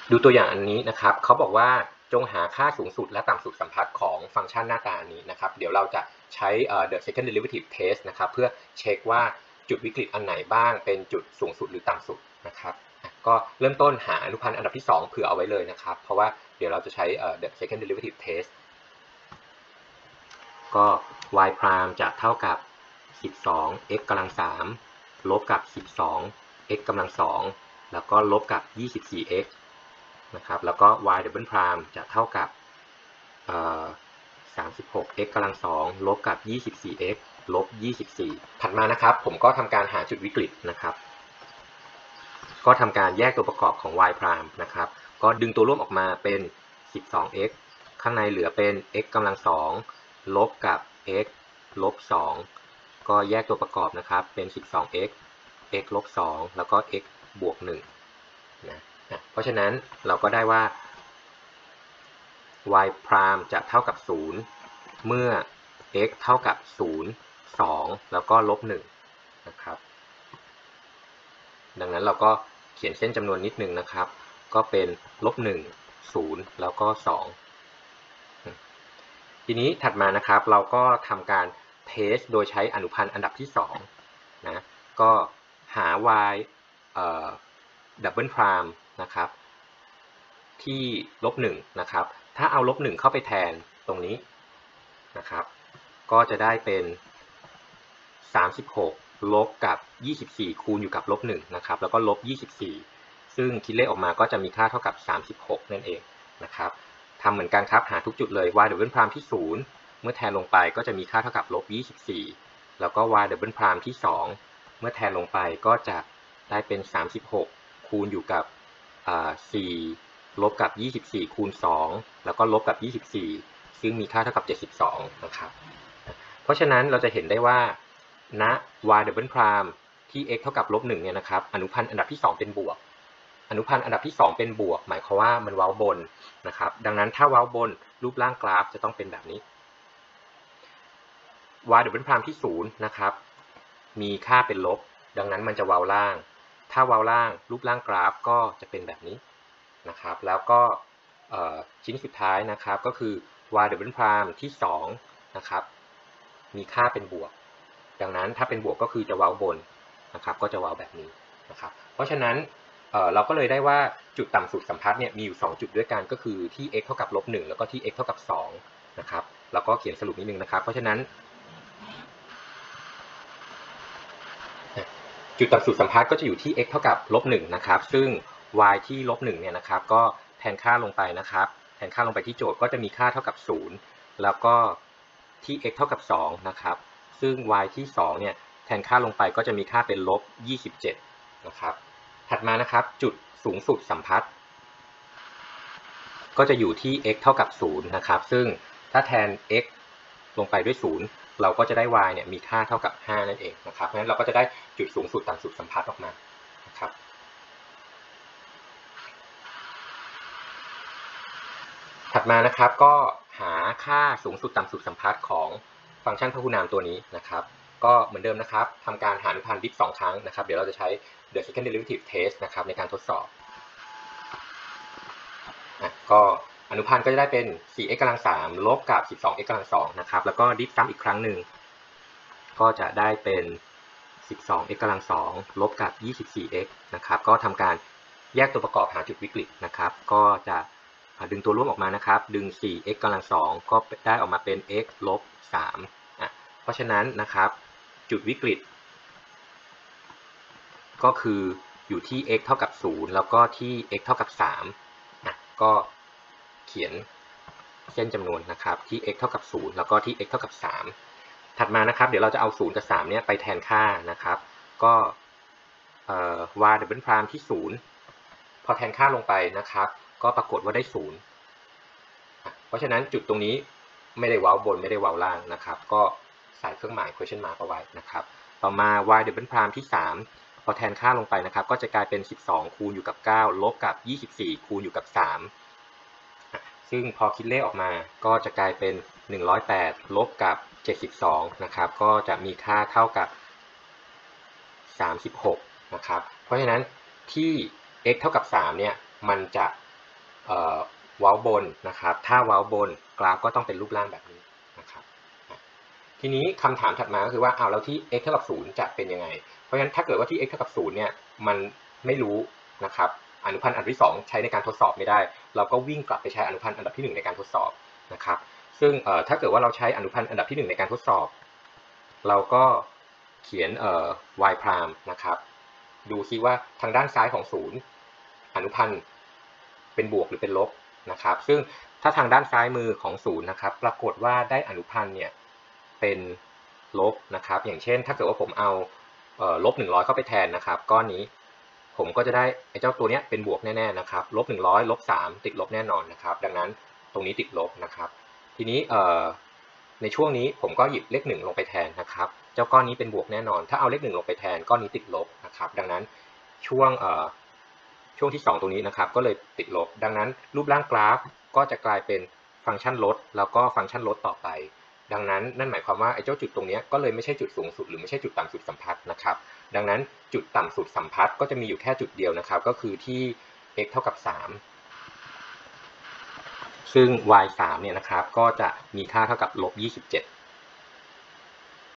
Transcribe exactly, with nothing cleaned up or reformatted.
ดูตัวอย่างอันนี้นะครับเขาบอกว่าจงหาค่าสูงสุดและต่ำสุดสัมพัทธ์ของฟังก์ชันหน้าตานี้นะครับเดี๋ยวเราจะใช้ the second derivative test นะครับเพื่อเช็คว่าจุดวิกฤตอันไหนบ้างเป็นจุดสูงสุดหรือต่ำสุดนะครับก็เริ่มต้นหาอนุพันธ์อันดับที่สองเผื่อเอาไว้เลยนะครับเพราะว่าเดี๋ยวเราจะใช้ the second derivative test ก็ y prime จะเท่ากับสิบสอง x กำลังสามลบกับสิบสอง x กำลังสองแล้วก็ลบกับ ยี่สิบสี่ x นะครับแล้วก็ y double prime จะเท่ากับสามสิบหก x กำลังสองลบกับ ยี่สิบสี่ x ลบ ยี่สิบสี่ ถัดมานะครับผมก็ทำการหาจุดวิกฤตนะครับก็ทำการแยกตัวประกอบของ y prime นะครับก็ดึงตัวร่วมออกมาเป็น สิบสอง x ข้างในเหลือเป็น x กำลังสองลบกับ x ลบสองก็แยกตัวประกอบนะครับเป็น สิบสอง x x ลบสองแล้วก็ x บวกหนึ่งนะเพราะฉะนั้นเราก็ได้ว่า y prime จะเท่ากับศูนย์เมื่อ x เท่ากับศูนย์ สองแล้วก็ลบหนึ่งนะครับดังนั้นเราก็เขียนเส้นจำนวนนิดนึงนะครับก็เป็นลบหนึ่ง ศูนย์แล้วก็สองทีนี้ถัดมานะครับเราก็ทำการเทสโดยใช้อนุพันธ์อันดับที่สองนะก็หา y เอ่อ double prime นะครับที่ลบหนึ่งนะครับถ้าเอาลบหนึ่งเข้าไปแทนตรงนี้นะครับก็จะได้เป็นสามสิบหกลบกับยี่สิบสี่คูณอยู่กับลบหนึ่งนะครับแล้วก็ลบยี่สิบสี่ซึ่งคิดเลขออกมาก็จะมีค่าเท่ากับสามสิบหกนั่นเองนะครับทำเหมือนกันครับหาทุกจุดเลย y double prime ที่ศูนย์เมื่อแทนลงไปก็จะมีค่าเท่ากับลบยี่สิบสี่แล้วก็ y double prime ที่สองเมื่อแทนลงไปก็จะได้เป็นสามสิบหกคูณอยู่กับสี่ลบกับยี่สิบสี่คูณสองแล้วก็ลบกับยี่สิบสี่ซึ่งมีค่าเท่ากับเจ็ดสิบสองนะครับเพราะฉะนั้นเราจะเห็นได้ว่าณ y double prime ที่ x เท่ากับลบหนึ่งเนี่ยนะครับอนุพันธ์อันดับที่สองเป็นบวกอนุพันธ์อันดับที่สองเป็นบวกหมายความว่ามันเว้าบนนะครับดังนั้นถ้าเว้าบนรูปร่างกราฟจะต้องเป็นแบบนี้ y double prime ที่ศูนย์นะครับมีค่าเป็นลบดังนั้นมันจะเว้าล่างถ้าเว้าล่างรูปร่างกราฟก็จะเป็นแบบนี้นะครับแล้วก็ชิ้นสุดท้ายนะครับก็คือ y double prime ที่สองนะครับมีค่าเป็นบวกดังนั้นถ้าเป็นบวกก็คือจะเว้าบนนะครับก็จะเว้าแบบนี้นะครับเพราะฉะนั้นเเราก็เลยได้ว่าจุดต่ำสุดสัมพัทธ์เนี่ยมีอยู่สองจุดด้วยกันก็คือที่ x เท่ากับลบหนึ่งแล้วก็ที่ x เท่ากับสองนะครับเราก็เขียนสรุปนิดนึงนะครับเพราะฉะนั้นจุดต่ำสุดสัมพัทธ์ก็จะอยู่ที่ x เท่ากับลบหนึ่งนะครับซึ่ง y ที่ลบหนึ่งเนี่ยนะครับก็แทนค่าลงไปนะครับแทนค่าลงไปที่โจทย์ก็จะมีค่าเท่ากับศูนย์แล้วก็ที่ x เท่ากับสองนะครับซึ่ง y ที่สองเนี่ยแทนค่าลงไปก็จะมีค่าเป็นลบยี่สิบเจ็ดนะครับถัดมานะครับจุดสูงสุดสัมพัทธ์ก็จะอยู่ที่ x เท่ากับศูนย์นะครับซึ่งถ้าแทน x ลงไปด้วยศูนย์เราก็จะได้ y เนี่ยมีค่าเท่ากับห้านั่นเองนะครับเพราะฉะนั้นเราก็จะได้จุดสูงสุดต่ำสุดสัมพัทธ์ออกมานะครับถัดมานะครับก็หาค่าสูงสุดต่ำสุดสัมพัทธ์ของฟังก์ชันพหุนามตัวนี้นะครับก็เหมือนเดิมนะครับทำการหาอนุพันธ์ดิฟสองครั้งนะครับเดี๋ยวเราจะใช้ the second derivative test นะครับในการทดสอบก็อนุพันธ์ก็จะได้เป็น สี่ x กำลังสามลบกับ สิบสอง x กำลังสองนะครับแล้วก็ดิฟซ้ำอีกครั้งหนึ่งก็จะได้เป็น สิบสอง x กำลังสองลบกับ ยี่สิบสี่ x นะครับก็ทำการแยกตัวประกอบหาจุดวิกฤตนะครับก็จะดึงตัวร่วมออกมานะครับดึง สี่ x กำลังสองก็ได้ออกมาเป็น x ลบสามอ่ะเพราะฉะนั้นนะครับจุดวิกฤตก็คืออยู่ที่ x เท่ากับศูนย์แล้วก็ที่ x เท่ากับสามอ่ะก็เขียนเส้นจำนวนนะครับที่ x เท่ากับศูนย์แล้วก็ที่ x เท่ากับสามถัดมานะครับเดี๋ยวเราจะเอาศูนย์กับสามเนี่ยไปแทนค่านะครับก็ y double prime ที่ศูนย์พอแทนค่าลงไปนะครับก็ปรากฏว่าได้ศูนย์เพราะฉะนั้นจุดตรงนี้ไม่ได้เว้าบนไม่ได้เว้าล่างนะครับก็ใส่เครื่องหมาย question mark เอาไว้นะครับต่อมา y double prime ที่สามพอแทนค่าลงไปนะครับก็จะกลายเป็นสิบสองคูณอยู่กับเก้าลบกับยี่สิบสี่คูณอยู่กับสามซึ่งพอคิดเลขออกมาก็จะกลายเป็นหนึ่งร้อยแปดลบกับเจ็ดสิบสองนะครับก็จะมีค่าเท่ากับสามสิบหกนะครับเพราะฉะนั้นที่ x เท่ากับสามเนี่ยมันจะเว้าบนนะครับถ้าเว้าบนกราฟก็ต้องเป็นรูปร่างแบบนี้นะครับทีนี้คำถามถัดมาก็คือว่าเอาแล้วที่ x เท่ากับศูนย์จะเป็นยังไงเพราะฉะนั้นถ้าเกิดว่าที่ x เท่ากับศูนย์เนี่ยมันไม่รู้นะครับอนุพันธ์อันดับที่สองใช้ในการทดสอบไม่ได้เราก็วิ่งกลับไปใช้อนุพันธ์อันดับที่หนึ่งในการทดสอบนะครับซึ่งถ้าเกิดว่าเราใช้อนุพันธ์อันดับที่หนึ่งในการทดสอบเราก็เขียนเอ่อ y prime นะครับดูซิว่าทางด้านซ้ายของศูนย์อนุพันธ์เป็นบวกหรือเป็นลบนะครับซึ่งถ้าทางด้านซ้ายมือของศูนย์นะครับปรากฏว่าได้อนุพันธ์เนี่ยเป็นลบนะครับอย่างเช่นถ้าเกิดว่าผมเอาเอ่อลบหนึ่งร้อยเข้าไปแทนนะครับก้อนนี้ผมก็จะได้ไอ้เจ้าตัวนี้เป็นบวกแน่ๆนะครับลบหนึ่งร้อยลบสามติดลบแน่นอนนะครับดังนั้นตรงนี้ติดลบนะครับทีนี้เอ่อในช่วงนี้ผมก็หยิบเลขหนึ่งลงไปแทนนะครับเจ้าก้อนนี้เป็นบวกแน่นอนถ้าเอาเลขหนึ่งลงไปแทนก้อนนี้ติดลบนะครับดังนั้นช่วงเอ่อช่วงที่สองตรงนี้นะครับก็เลยติดลบดังนั้นรูปร่างกราฟก็จะกลายเป็นฟังก์ชันลดแล้วก็ฟังก์ชันลดต่อไปดังนั้นนั่นหมายความว่าไอ้เจ้าจุดตรงนี้ก็เลยไม่ใช่จุดสูงสุดหรือไม่ใช่จุดต่ำสุดสัมพัทธ์นะครับดังนั้นจุดต่ำสุดสัมพัทธ์ก็จะมีอยู่แค่จุดเดียวนะครับก็คือที่ x เท่ากับสามซึ่ง y สามเนี่ยนะครับก็จะมีค่าเท่ากับลบยี่สิบเจ็ด